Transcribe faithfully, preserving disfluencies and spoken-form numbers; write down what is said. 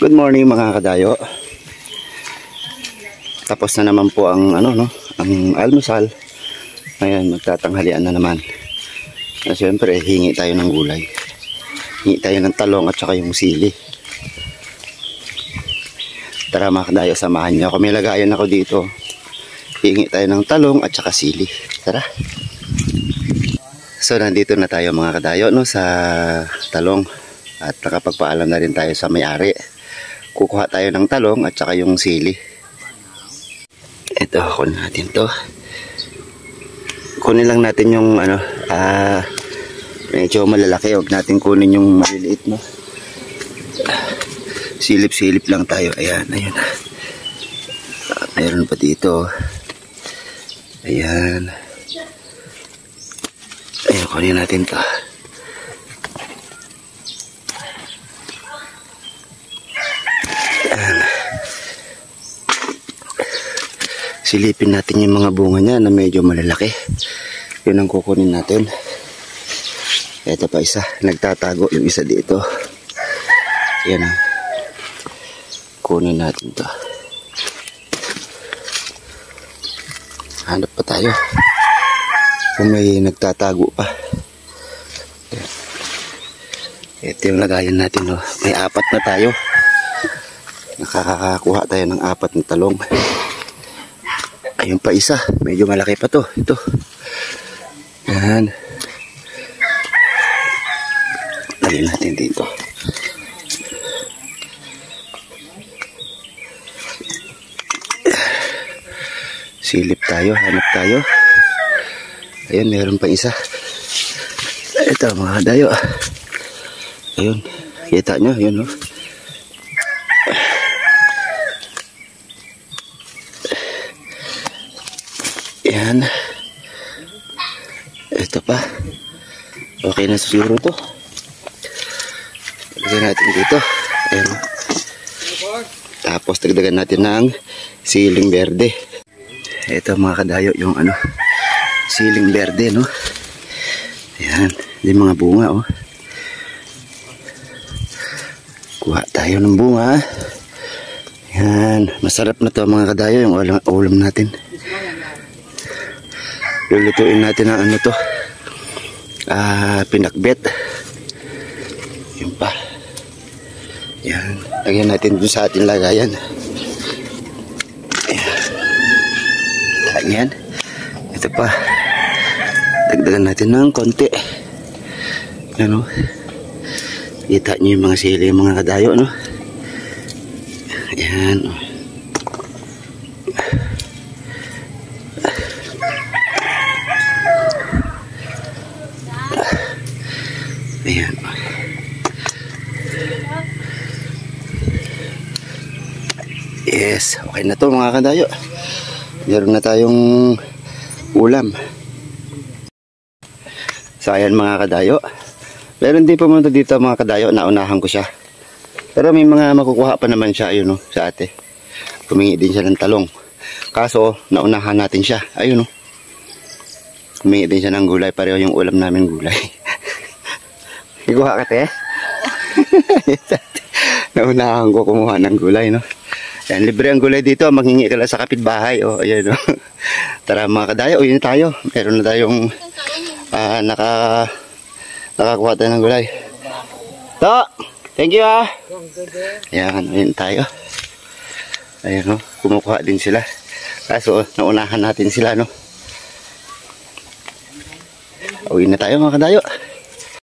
Good morning mga kadayo. Tapos na naman po ang ano no, ang almusal. Ngayon magtatanghalian na naman. Na siyempre hingi tayo ng gulay. Hingi tayo ng talong at saka yung sili. Tara mga kadayo, samahan niyo ako. May lagayan ako dito. Hingi tayo ng talong at saka sili. Tara. So nandito na tayo mga kadayo no sa talong. At nakapagpaalam na rin tayo sa may-ari. Kukuha tayo ng talong at saka yung sili. Ito, kunin natin to. Kunin lang natin yung ano, ah, medyo malalaki. Huwag natin kunin yung maliliit, no. Silip-silip lang tayo. Ayan, ayan. Ah, mayroon pa dito. Ayan. Ayan, kunin natin to. Silipin natin yung mga bunga niya na medyo malalaki. Yun ang kukunin natin. Ito pa isa. Nagtatago yung isa dito. Yan. Kunin natin to. Hanap pa tayo. Kung may nagtatago pa. Ito yung lagayan natin. Oh. May apat na tayo. Nakakakuha tayo ng apat na talong. Ayun pa isa, medyo malaki pa to. Ito. Yan. Lagyan natin dito. Silip tayo, hanap tayo. Ayun, meron pa isa. Ito mga dayo. Ayun, kita nyo, yun no. Yan. Ito pa. Okay na siguro to. Lagyan natin dito. Ayan. Tapos dagdagan natin ng siling berde. Ito mga kadayo yung ano, siling berde no. Ayan. Yung mga bunga oh. Kuha tayo ng bunga. Ayan. Masarap na to mga kadayo yung ulam, ulam natin. Lulutuin natin ang ano to, ah, pinakbet. Yun pa. Yan. Lagyan natin dun sa ating lagayan. Yan. Ito pa. Dagdagan natin ng konti. Ano? Kita nyo yung mga sili, yung mga kadayo, no? Yan. Ayan. Yes, okay na to mga kadayo. Meron na tayong ulam. So ayan mga kadayo. Meron din pumunta dito mga kadayo, naunahan ko siya. Pero may mga makukuha pa naman siya, ayun no, sa ate. Humingi din siya ng talong. Kaso, naunahan natin siya, ayun no. Humingi din siya ng gulay, pareho yung ulam namin gulay. Iguha ka te. Naunahan ko kumuha ng gulay no. Yan, libre ang gulay dito. Maghingi ka lang sa kapitbahay. O, ayan no. Tara mga kadayo, uwi na tayo. Meron na tayong uh, naka, nakakuha tayo ng gulay. To, thank you ah. Ayan, uwi na tayo. Ayan no, kumukuha din sila. Kaso, naunahan natin sila no. Uwi na tayo mga kadayo.